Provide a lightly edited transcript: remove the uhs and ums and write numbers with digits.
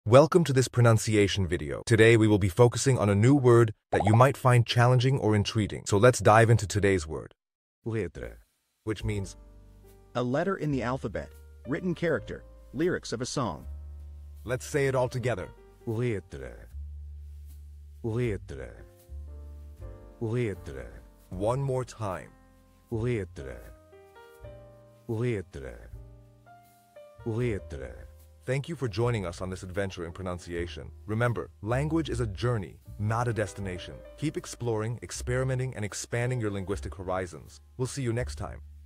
Welcome to this pronunciation video. Today we will be focusing on a new word that you might find challenging or intriguing. So let's dive into today's word. Letra. Which means A letter in the alphabet, written character, lyrics of a song. let's say it all together. Letra. Letra. Letra. One more time. Letra. Letra. Letra. Thank you for joining us on this adventure in pronunciation. Remember, language is a journey, not a destination. Keep exploring, experimenting, and expanding your linguistic horizons. We'll see you next time.